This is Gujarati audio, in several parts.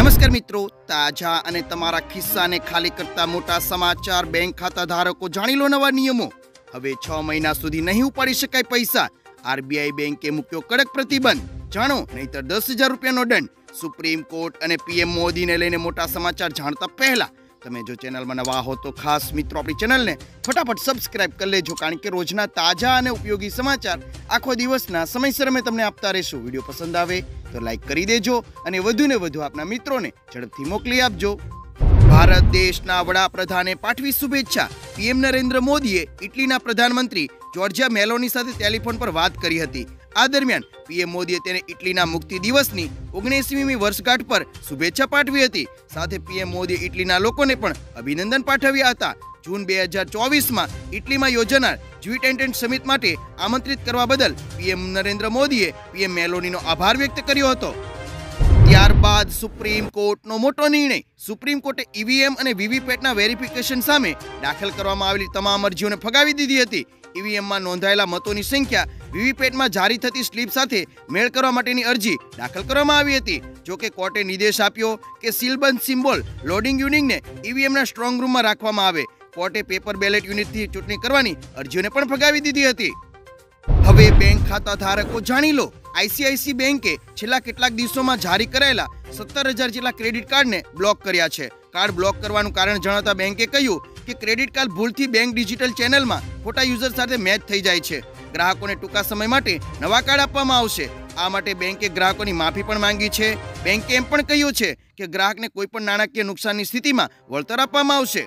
નમસ્કાર મિત્રો, તાજા અને તમારા ખિસ્સાને ખાલી કરતા મોટા સમાચાર. બેંક ખાતા ધારકો જાણી લો નવા નિયમો. હવે 6 મહિના સુધી નહીં ઉપાડી શકાય પૈસા. આરબીઆઈ બેંકે મૂક્યો કડક પ્રતિબંધ. જાણો, નહીતર 10,000 રૂપિયાનો દંડ. સુપ્રીમ કોર્ટ અને પીએમ મોદીને લઈને મોટા સમાચાર જાણતા પહેલા તમે જો ચેનલમાં નવા હો તો ખાસ મિત્રો આપણી ચેનલને ફટાફટ સબસ્ક્રાઇબ કરી લેજો, કારણ કે રોજના તાજા અને ઉપયોગી સમાચાર આખો દિવસના સમયસર અમે તમને આપતા રહીશું. વિડીયો પસંદ આવે તો લાઈક કરી દેજો અને વધુને વધુ આપના મિત્રોને ઝડપથી મોકલી આપજો. ભારત દેશના વડાપ્રધાને પાઠવી શુભેચ્છા. પીએમ નરેન્દ્ર મોદીએ ઇટલીના પ્રધાનમંત્રી જોર્જિયા મેલોની સાથે ટેલિફોન પર વાત કરી હતી. આ દરમિયાન પીએમ મોદીએ તેને ઇટલીના મુક્તિ દિવસની 19મી વર્ષગાંઠ પર શુભેચ્છા પાઠવી હતી. સાથે પીએમ મોદીએ ઇટલીના લોકોને પણ અભિનંદન પાઠવ્યા હતા. જૂન 2024માં ઇટલીમાં યોજાનાર G20 સમિટ માટે આમંત્રિત કરવા બદલ પીએમ નરેન્દ્ર મોદીએ પીએમ મેલોનીનો આભાર વ્યક્ત કર્યો હતો. ત્યારબાદ સુપ્રીમ કોર્ટનો મોટો નિર્ણય. સુપ્રીમ કોર્ટે ઈવીએમ અને વીવીપેટના વેરિફિકેશન સામે દાખલ કરવામાં આવેલી તમામ અરજીઓને ફગાવી દીધી હતી. ઈવીએમમાં નોંધાયેલા મતોની સંખ્યા વીવીપેટમાં જારી થતી સ્લીપ સાથે મેળ કરવા માટેની અરજી દાખલ કરવામાં આવી હતી. જોકે કોર્ટે નિર્દેશ આપ્યો કે સીલબંધ સિમ્બોલ લોડિંગ યુનિટને ઈવીએમના સ્ટ્રોંગ રૂમમાં રાખવામાં આવે. કોર્ટે પેપર બેલેટ યુનિટથી ચૂંટણી કરવાની અરજીઓને પણ ફગાવી દીધી હતી. હવે બેંક ખાતા ધારકો જાણી લો. આઈસીઆઈસી બેંકે છેલ્લા કેટલાક દિવસોમાં જારી કરાયેલા 17,000 જેટલા ક્રેડિટ કાર્ડને બ્લોક કર્યા છે. કાર્ડ બ્લોક કરવાનું કારણ જણાવતા બેંકે કહ્યું કે ક્રેડિટ કાર્ડ ભૂલથી બેંક ડિજિટલ ચેનલમાં ખોટા યુઝર સાથે મેચ થઈ જાય છે. ગ્રાહકોને ટૂંકા સમય માટે નવા કાર્ડ આપવામાં આવશે. આ માટે બેંકે ગ્રાહકોની માફી પણ માંગી છે. બેંકે એમ પણ કહ્યું છે કે ગ્રાહકને કોઈ પણ નાણાકીય નુકસાનની સ્થિતિમાં વળતર આપવામાં આવશે.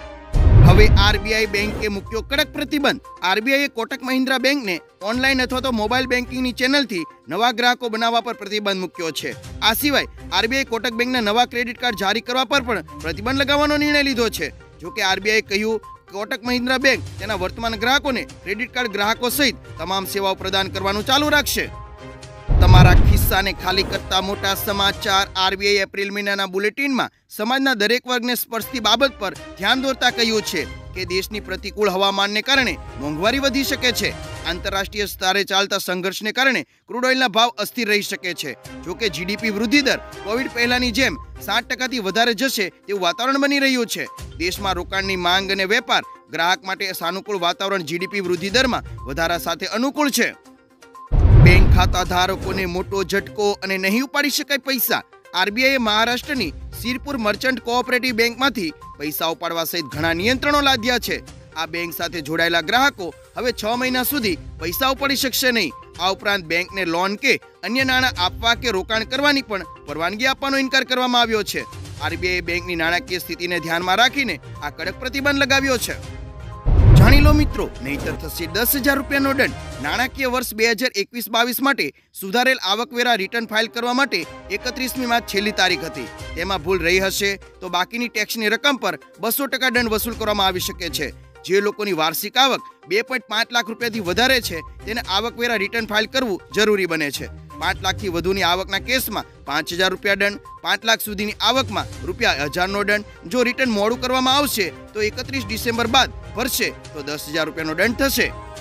હવે આરબીઆઈ બેંકે મૂક્યો કડક પ્રતિબંધ. આરબીઆઈએ કોટક મહિન્દ્રા બેંકને ઓનલાઈન અથવા તો મોબાઈલ બેન્કિંગની ચેનલથી નવા ગ્રાહકો બનાવવા પર પ્રતિબંધ મૂક્યો છે. આ સિવાય આરબીઆઈ કોટક બેંકના નવા ક્રેડિટ કાર્ડ જારી કરવા પર પણ પ્રતિબંધ લગાવવાનો નિર્ણય લીધો છે. જોકે આરબીઆઈએ કહ્યું કે કોટક મહિન્દ્રા બેંક તેના વર્તમાન ગ્રાહકોને ક્રેડિટ કાર્ડ ગ્રાહકો સહિત તમામ સેવાઓ પ્રદાન કરવાનું ચાલુ રાખશે. તમારા ખિસ્સાને ખાલી કરતા મોટા સમાચાર. આરબીઆઈ એપ્રિલ મહિનાના બુલેટિનમાં સમાજના દરેક વર્ગને સ્પર્શતી બાબત પર ધ્યાન દોરતા કહ્યું છે કે દેશની પ્રતિકૂળ હવામાનને કારણે મોંઘવારી વધી શકે છે. આંતરરાષ્ટ્રીય સ્તરે ચાલતા સંઘર્ષને કારણે ક્રૂડ ઓઇલના ભાવ અસ્થિર રહી શકે છે. જોકે જીડીપી વૃદ્ધિ દર કોવિડ પહેલાની જેમ 7%થી વધારે જશે તેવું વાતાવરણ બની રહ્યું છે. દેશમાં રોકાણની માંગ અને વેપાર ગ્રાહક માટે સાનુકૂળ વાતાવરણ જીડીપી વૃદ્ધિ દરમાં વધારા સાથે અનુકૂળ છે. બેંક ખાતા ધારકોને મોટો ઝટકો અને નહીં ઉપાડી શકાય પૈસા. આરબીઆઈએ મહારાષ્ટ્રની સિરપુર મર્ચન્ટ કોઓપરેટિવ બેંકમાંથી પૈસા ઉપાડવા સહિત ઘણા નિયંત્રણો લાદ્યા છે. આ બેંક સાથે જોડાયેલા ગ્રાહકો હવે 6 મહિના સુધી પૈસા ઉપાડી શકશે નહીં. આ ઉપરાંત બેંકને લોન કે અન્ય નાણાં આપવા કે રોકાણ કરવાની પણ પરવાનગી આપવાનો ઇનકાર કરવામાં આવ્યો છે. આરબીઆઈએ બેંકની નાણાકીય સ્થિતિને ધ્યાનમાં રાખીને આ કડક પ્રતિબંધ લગાવ્યો છે. જાણી લો મિત્રો, નહીતર થશે 10,000 રૂપિયાનો દંડ. નાણાકીય વર્ષ 2021-22 માટે સુધારેલ આવકવેરા રિટર્ન ફાઇલ કરવા માટે 31મી માર્ચ છેલ્લી તારીખ હતી. તેમાં ભૂલ રહી હશે તો બાકીની ટેક્સની રકમ પર 200% દંડ વસૂલ કરવામાં આવી શકે છે. જે લોકોની વાર્ષિક આવક 2.5 લાખ રૂપિયાથી વધારે છે તેને આવકવેરા રિટર્ન ફાઇલ કરવું જરૂરી બને છે. 5 લાખથી વધુની આવકના કેસમાં 5,000 રૂપિયા દંડ, 5 લાખ સુધીની આવકમાં ₹1,000નો દંડ. જો રિટર્ન મોડું કરવામાં આવશે તો 31 ડિસેમ્બર બાદ ભરશે તો 10,000 રૂપિયાનો દંડ થશે.